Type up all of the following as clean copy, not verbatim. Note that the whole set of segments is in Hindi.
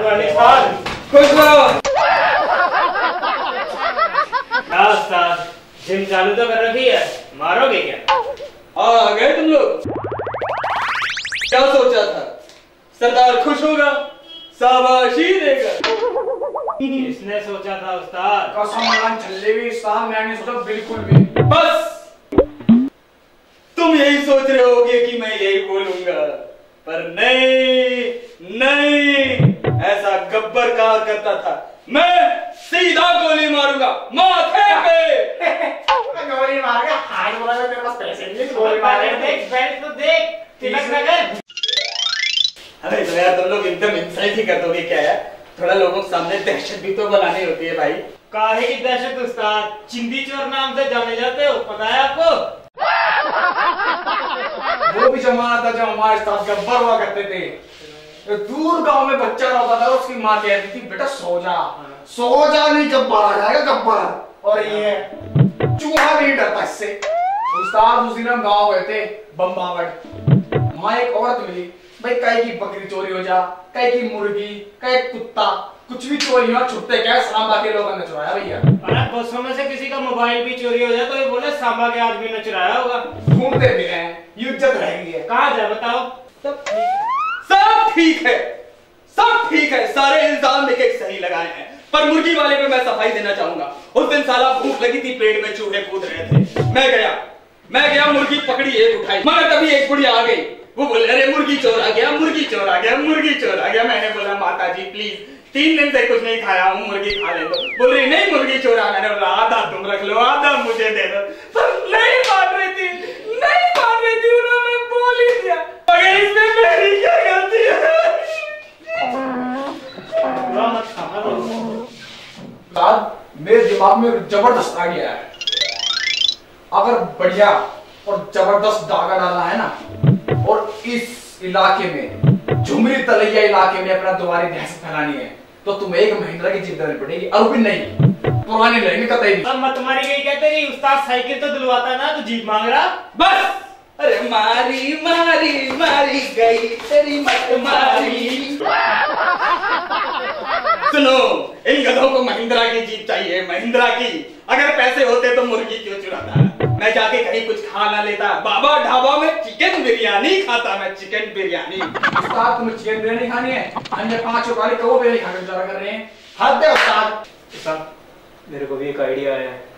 मॉर्निंग उस्ताद। खुश रहो। क्या उस्ताद, जिम चालू तो कर रखी है, मारोगे क्या? आ गए तुम लोग। क्या सोचा था, सरदार खुश होगा, शाबाशी देगा? किसने सोचा था उस्ताद? कसम चले भी उस्ताद, मैंने सोचा बिल्कुल भी। बस तुम यही सोच रहे होगे कि मैं यही बोलूंगा, पर नहीं नहीं, ऐसा गब्बर कहा करता था, मैं सीधा गोली मारूंगा माथे पे। गोली मारेगा, हाथ बोला मेरे पास पैसे नहीं है, गोली गोली मारेगा। देख, बेल्ट तो देख, तिलक नगर। अरे तो यार तुम लोग एकदम इंसल्ट ही कर दोगे क्या यार? थोड़ा लोगों के सामने दहशत भी तो बनानी होती है भाई। काहे की दहशत उस्ताद, चिंदी चोर नाम से जाने जाते हो, पता है आपको? वो भी जमाना था जब हमारे साथ गब्बर हुआ करते थे। दूर गांव में बच्चा रहता था, उसकी माँ कहती थी बेटा सो जा, सो जा नहीं गब्बर आ जाएगा गब्बर। और ये चूहा नहीं डरता इससे। उस्ताद उस दिन हम गाँव गए थे बम्बावट, वहाँ एक औरत मिली। भाई कहीं की बकरी चोरी हो जा, कहीं की मुर्गी, कहीं कुत्ता, कुछ भी चोरी हो, छुट्टे क्या सांबा के लोगों ने चुराया भैया। अरे बसों में से किसी का मोबाइल भी चोरी हो जाए तो ये बोले सांबा के आदमी ने चुराया होगा। ढूंढते भी हैं, इज्जत रहेगी है। कहाँ जाए बताओ? सब ठीक है, सब ठीक है, सारे इल्जाम लेके सही लगाए हैं, पर मुर्गी वाले पे मैं सफाई देना चाहूंगा। उस दिन साला भूख लगी थी, पेट में चूहे कूद रहे थे, मैं गया मुर्गी पकड़ी, एक उठाई, मगर तभी एक बुढ़िया आ गई। वो बोले अरे मुर्गी चोर आ गया, मुर्गी चोर आ गया, मुर्गी चोर आ गया। मैंने बोला माता जी प्लीज, 3 दिन से कुछ नहीं खाया हूँ, मुर्गी खा ले दो। बोल रही नहीं मुर्गी चोर आ। मैंने बोला आधा तुम रख लो, आधा मुझे दे दो। पर नहीं मान रही थी, नहीं मान रही थी, उन्होंने बोल ही दिया। मगर इसमें मेरी क्या गलती है? मेरे दिमाग में जबरदस्त आ गया है, अगर बढ़िया और जबरदस्त दागा डालना है ना, और इस इलाके में झुमरी तलैया इलाके में अपना दोबारा दहशत फैलानी है, तो तुम्हें एक महिंद्रा की जीप देनी पड़ेगी। अरुण नहीं, पुरानी लेंगे कतई भी। अब मत मारी गई क्या तेरी? उस्ताद साइकिल तो दिलवाता ना, तू जीप मांग रहा? बस अरे मारी मारी मारी गई तेरी मत मारी। सुनो, इन गधों को महिंद्रा की जीप चाहिए, महिंद्रा की। अगर पैसे होते तो मुर्गी क्यों चुराता? मैं जाके कहीं कुछ खा ना लेता? बाबा ढाबा में चिकन बिरयानी खाता मैं, चिकन बिरयानी। उस्ताद तुम्हें चिकन बिरयानी खानी है? अन्य 5 वाली कौवा बिरयानी खाकर गुजारा कर रहे हैं। हद है उस्ताद। उस्ताद मेरे को भी एक आइडिया आया है।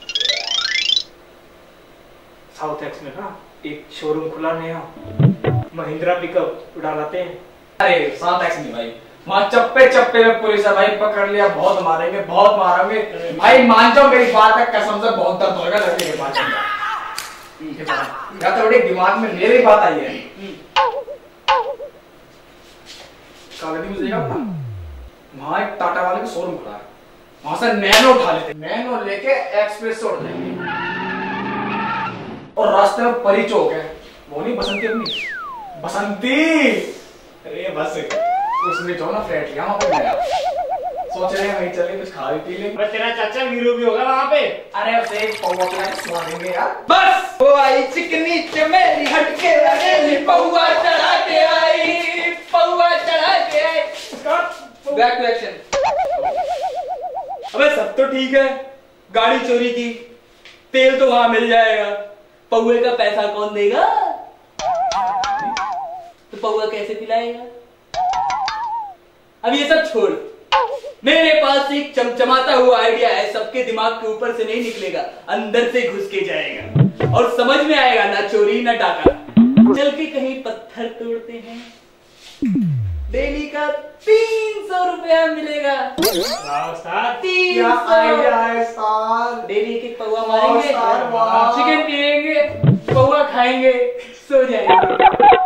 साउथ एक्स में ना एक शोरूम खुला नया, महिंद्रा पिकअप उड़ा लाते हैं। अरे साउथ एक्स नहीं भाई, वहाँ चप्पे चप्पे में पुलिस है भाई, पकड़ लिया बहुत मारेंगे, बहुत मारेंगे भाई। मान जाओ मेरी बात है, कसम से बहुत दर्द होगा लड़के के पास। या तो बड़े दिमाग में मेरी बात आई है। कागजी में देखा ना, वहाँ एक टाटा वाले का शोरूम खुला है, वहां से नैनो उठा लेते, नैनो लेके एक्सप्रेस से उड़ जाएंगे। और रास्ते में परी चौक है, वो नहीं बसंती अपनी बसंती, अरे बस उसमें जो ना फ्लैट लिया वहां पे नया, सोच रहे हैं वहीं चले कुछ खा पी लेंगे। बस तेरा चाचा वीरू भी होगा वहां पे। अरे उसे एक पौवा खिला के सुला देंगे यार। बस वो आई चिकनी चमेली हटके लगेली, पौवा चढ़ा के आई, पौवा चढ़ा के आई। Back to action. अबे सब तो ठीक है, गाड़ी चोरी की, तेल तो वहां मिल जाएगा, पौवे का पैसा कौन देगा? तो पौवा कैसे पिलाएगा? अब ये सब छोड़, मेरे पास एक चमचमाता हुआ आइडिया है, सबके दिमाग के ऊपर से नहीं निकलेगा, अंदर से घुस के जाएगा और समझ में आएगा, ना चोरी ना डाका। चल के कहीं पत्थर तोड़ते हैं, डेली का 300 रुपया मिलेगा। 300 डेली के पौवा मारेंगे, वाह। चिकन पिएंगे, पौवा खाएंगे, सो जाएंगे।